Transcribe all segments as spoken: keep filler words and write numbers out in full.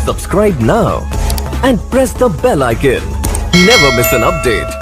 Subscribe now and press the bell icon. Never miss an update.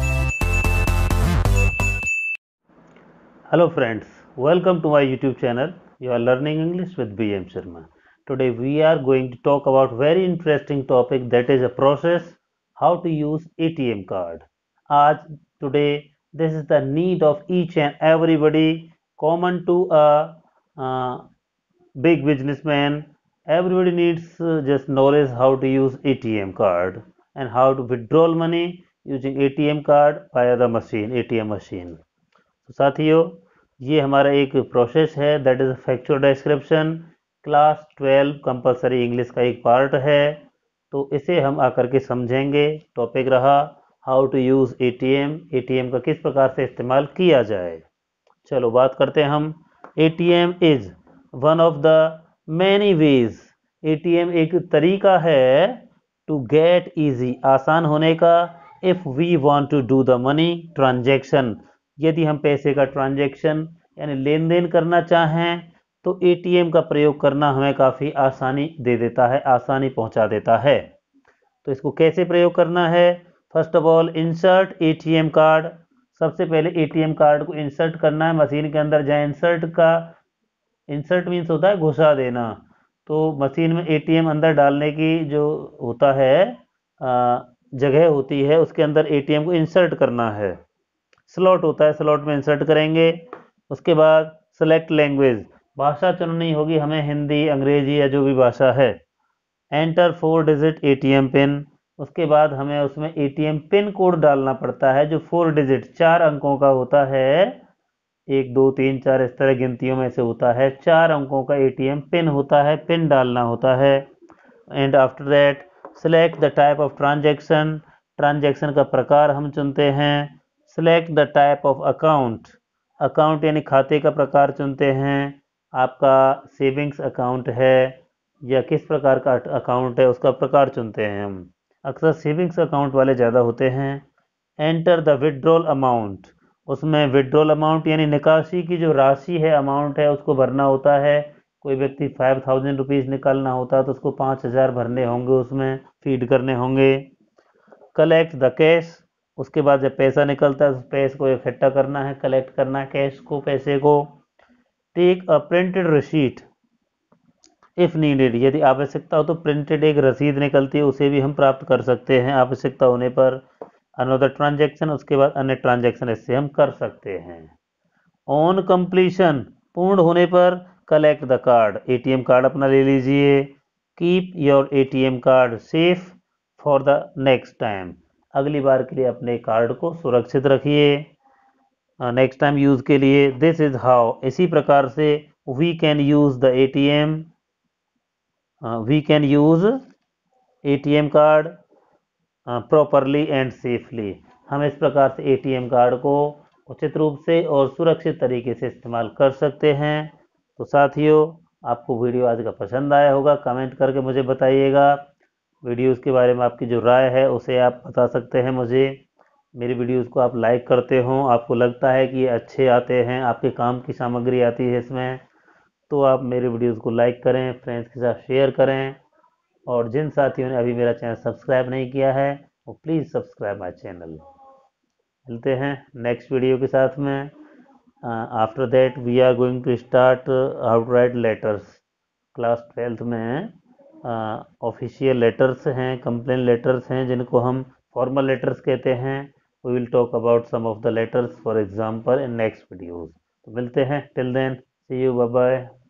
Hello friends, welcome to my YouTube channel. You are learning English with B M Sharma. Today we are going to talk about very interesting topic, that is a process how to use A T M card. आज today this is the need of each and everybody, common to a uh, big businessman. Everybody needs uh, just knowledge how to use A T M card and how to withdraw money using A T M card via the machine, A T M machine. तो साथियों, ये हमारा एक process है, that is factual description, class twelve compulsory English का एक part है। तो इसे हम आकर के समझेंगे। टॉपिक रहा how to use ATM, ATM का किस प्रकार से इस्तेमाल किया जाए। चलो बात करते हैं हम। ATM is one of the many ways, ATM एक तरीका है टू गेट इजी, आसान होने का, if we want to do the money transaction, यदि हम पैसे का ट्रांजैक्शन यानी लेन देन करना चाहें तो एटीएम का प्रयोग करना हमें काफ़ी आसानी दे देता है, आसानी पहुंचा देता है। तो इसको कैसे प्रयोग करना है? First of all insert ATM card. सबसे पहले एटीएम कार्ड को इंसर्ट करना है मशीन के अंदर। जहाँ इंसर्ट का, इंसर्ट मीन्स होता है घुसा देना, तो मशीन में एटीएम अंदर डालने की जो होता है आ, जगह होती है, उसके अंदर एटीएम को इंसर्ट करना है। स्लॉट होता है, स्लॉट में इंसर्ट करेंगे। उसके बाद सेलेक्ट लैंग्वेज, भाषा चुननी होगी हमें, हिंदी, अंग्रेजी या जो भी भाषा है। Enter four digit ATM pin, उसके बाद हमें उसमें एटीएम पिन कोड डालना पड़ता है जो फोर डिजिट, चार अंकों का होता है। एक दो तीन चार इस तरह गिनतियों में से होता है, चार अंकों का एटीएम पिन होता है, पिन डालना होता है। And after that select the type of transaction, transaction का प्रकार हम चुनते हैं। Select the type of account, account यानी खाते का प्रकार चुनते हैं। आपका सेविंग्स अकाउंट है या किस प्रकार का अकाउंट है उसका प्रकार चुनते हैं हम। अक्सर सेविंग्स अकाउंट वाले ज़्यादा होते हैं। एंटर द विड्रॉल अमाउंट, उसमें विड्रॉल अमाउंट यानी निकासी की जो राशि है, अमाउंट है, उसको भरना होता है। कोई व्यक्ति फाइव थाउजेंड रुपीज़ निकालना होता है तो उसको पाँच हज़ार भरने होंगे, उसमें फीड करने होंगे। कलेक्ट द कैश, उसके बाद जब पैसा निकलता है उस पैसे को इकट्ठा करना है, कलेक्ट करना है कैश को, पैसे को। Take a printed receipt if needed, यदि आवश्यकता हो तो प्रिंटेड एक रसीद निकलती है, उसे भी हम प्राप्त कर सकते हैं आवश्यकता होने पर। अनदर ट्रांजैक्शन, उसके बाद अन्य ट्रांजैक्शन इससे हम कर सकते हैं। ऑन कंप्लीशन, पूर्ण होने पर collect the card, ATM card अपना ले लीजिए। Keep your ATM card safe for the next time, अगली बार के लिए अपने कार्ड को सुरक्षित रखिए, नेक्स्ट टाइम यूज़ के लिए। दिस इज हाउ, इसी प्रकार से we can use the ATM, we can use ATM card properly and safely, हम इस प्रकार से एटीएम कार्ड को उचित रूप से और सुरक्षित तरीके से इस्तेमाल कर सकते हैं। तो साथियों, आपको वीडियो आज का पसंद आया होगा, कमेंट करके मुझे बताइएगा। वीडियोस के बारे में आपकी जो राय है उसे आप बता सकते हैं मुझे। मेरी वीडियोस को आप लाइक करते हो, आपको लगता है कि ये अच्छे आते हैं, आपके काम की सामग्री आती है इसमें, तो आप मेरे वीडियोस को लाइक करें, फ्रेंड्स के साथ शेयर करें। और जिन साथियों ने अभी मेरा चैनल सब्सक्राइब नहीं किया है वो प्लीज़ सब्सक्राइब माई चैनल। मिलते हैं नेक्स्ट वीडियो के साथ में। After that we are going to start how to write letters. Class twelfth में ऑफिशियल लेटर्स हैं, कंप्लेन लेटर्स हैं, जिनको हम फॉर्मल लेटर्स कहते हैं। We will talk about some of the letters for example in next videos. तो मिलते हैं, till then see you, bye bye.